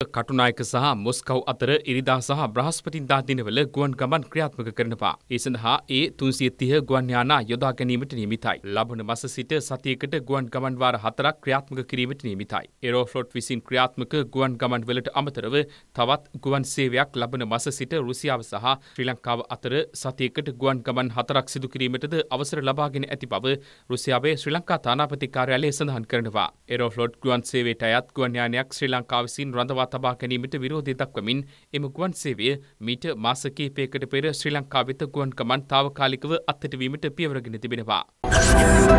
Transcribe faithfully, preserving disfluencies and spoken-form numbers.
කටුනායක සහ මොස්කව් අතර ඉරිදා සහ බ්‍රහස්පතින්දා දිනවල ගුවන් ගමන් ක්‍රියාත්මක කරනවා. ඒ සඳහා ඒ තුන්සිය තිහ ගුවන් යානා යොදා ගැනීමට නියමිතයි. ලබන මාස සිට සතියකට ගුවන් ගමන් වාර හතරක් ක්‍රියාත්මක කිරීමට නියමිතයි. ඒරෝෆ්ලොට් විසින් ක්‍රියාත්මක ගුවන් ගමන් වලට අමතරව තවත් ගුවන් සේවයක් ලබන මාස සිට රුසියාව සහ ශ්‍රී ලංකාව අතර සතියකට ගුවන් ගමන් හතරක් සිදු කිරීමටද අවසර ලබාගෙන ඇති බව රුසියාවේ ශ්‍රී ලංකා තානාපති කාර්යාලය සඳහන් කරනවා. ඒරෝෆ්ලොට් ගුවන් සේවයට අයත් ගුවන් යානයක් ශ්‍රී ලංකාව විසින් රඳවා තබා ගැනීමට විරෝධය දක්වමින් එම ගුවන් සේවය මීට මාස කිහිපයකට පෙර ශ්‍රී ලංකාව වෙත ගුවන් ගමන් තාවකාලිකව අත්හිටුවීමට පියවරගෙන තිබෙනවා.